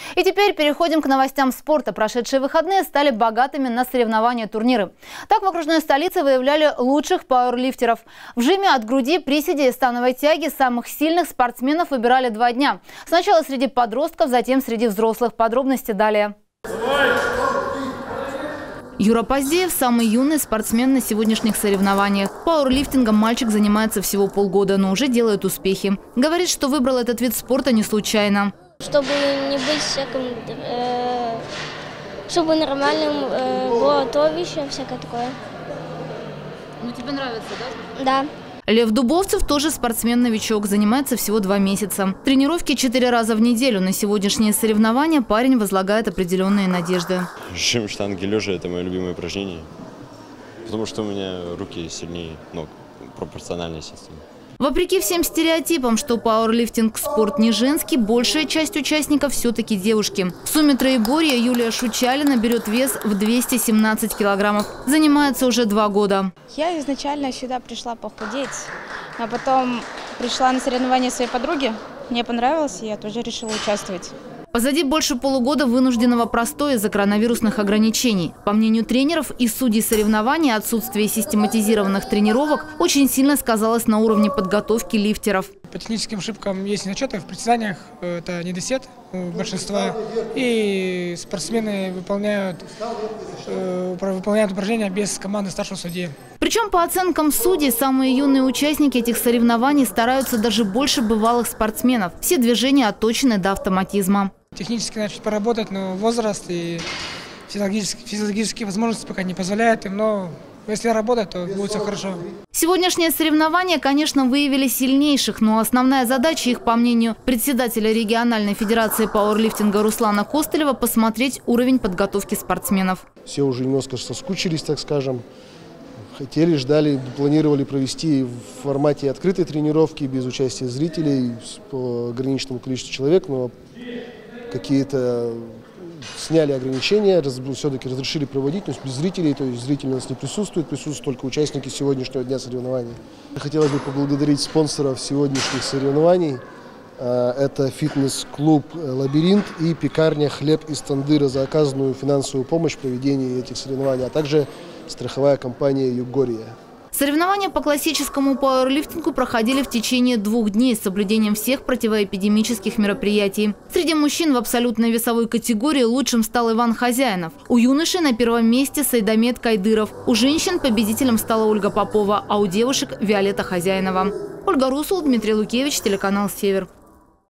И теперь переходим к новостям спорта. Прошедшие выходные стали богатыми на соревнования, турниры. Так в окружной столице выявляли лучших пауэрлифтеров. В жиме от груди, приседе и становой тяги самых сильных спортсменов выбирали 2 дня. Сначала среди подростков, затем среди взрослых. Подробности далее. Юра Поздеев – самый юный спортсмен на сегодняшних соревнованиях. Пауэрлифтингом мальчик занимается всего полгода, но уже делает успехи. Говорит, что выбрал этот вид спорта не случайно. Чтобы не быть всяким, чтобы нормальным было туловище, всякое такое. Ну тебе нравится, да? Да. Лев Дубовцев тоже спортсмен-новичок, занимается всего 2 месяца. Тренировки 4 раза в неделю. На сегодняшние соревнования парень возлагает определенные надежды. Жим, штанги, лежа – это мое любимое упражнение, потому что у меня руки сильнее ног, пропорционально, естественно. Вопреки всем стереотипам, что пауэрлифтинг – спорт не женский, большая часть участников все-таки девушки. В сумме троеборья Юлия Шучалина берет вес в 217 килограммов. Занимается уже 2 года. Я изначально сюда пришла похудеть, а потом пришла на соревнования своей подруги. Мне понравилось, и я тоже решила участвовать. Позади больше полугода вынужденного простоя из-за коронавирусных ограничений. По мнению тренеров и судей соревнований, отсутствие систематизированных тренировок очень сильно сказалось на уровне подготовки лифтеров. По техническим ошибкам есть недочеты в притязаниях, это недосед у большинства. И спортсмены выполняют упражнения без команды старшего судьи. Причем, по оценкам судей, самые юные участники этих соревнований стараются даже больше бывалых спортсменов. Все движения отточены до автоматизма. Технически начать поработать, но возраст и физиологические возможности пока не позволяют им, но если работать, то будет все хорошо. Сегодняшние соревнования, конечно, выявили сильнейших, но основная задача их, по мнению председателя региональной федерации пауэрлифтинга Руслана Костылева, посмотреть уровень подготовки спортсменов. Все уже немножко соскучились, так скажем. Хотели, ждали, планировали провести в формате открытой тренировки, без участия зрителей, по ограниченному количеству человек, но какие-то сняли ограничения, все-таки разрешили проводить, но без зрителей, то есть зрители у нас не присутствуют, присутствуют только участники сегодняшнего дня соревнований. Хотелось бы поблагодарить спонсоров сегодняшних соревнований. Это фитнес-клуб «Лабиринт» и пекарня «Хлеб из Тандыра» за оказанную финансовую помощь в проведении этих соревнований, а также страховая компания «Югория». Соревнования по классическому пауэрлифтингу проходили в течение 2 дней с соблюдением всех противоэпидемических мероприятий. Среди мужчин в абсолютной весовой категории лучшим стал Иван Хозяинов. У юношей на 1-м месте Сайдамет Кайдыров. У женщин победителем стала Ольга Попова, а у девушек – Виолетта Хозяинова. Ольга Русул, Дмитрий Лукевич, телеканал «Север».